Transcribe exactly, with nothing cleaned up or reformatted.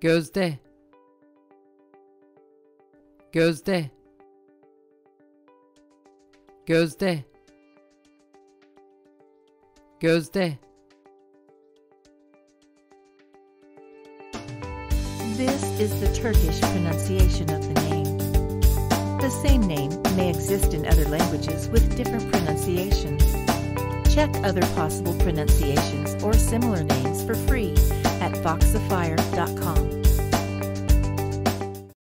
Gözde, Gözde, Gözde, Gözde. This is the Turkish pronunciation of the name. The same name may exist in other languages with different pronunciations. Check other possible pronunciations or similar names for free at voxifier dot com.